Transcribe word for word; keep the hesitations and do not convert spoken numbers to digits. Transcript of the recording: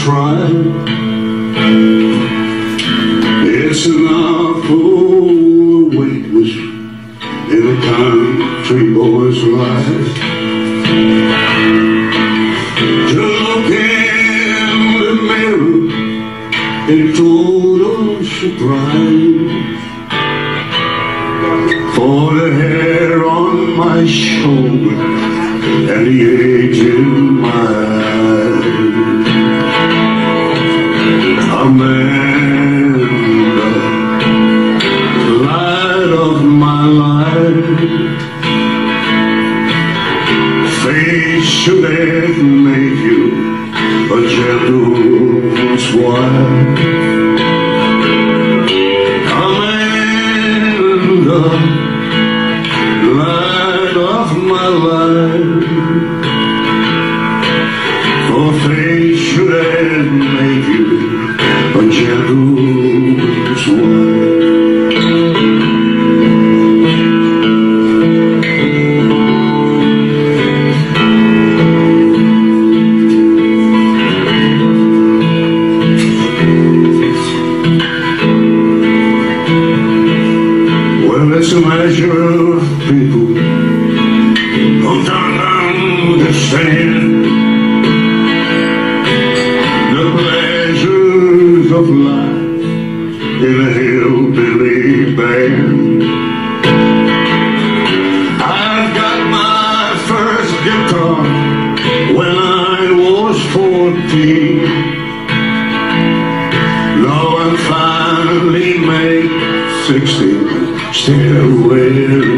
try. It's an awful weakness in a country boy's life to look in the mirror in total surprise. For the hair on my shoulder and the age in my eyes. Amanda, light of my life, fate should have made you a gentleman's wife. Amanda, light of my life, for fate should have made you a gentleman's wife. Well, it's a measure of people who don't understand the pleasures of life in a hillbilly band. I got my first guitar when I was fourteen. Though I finally made sixteen, still wearing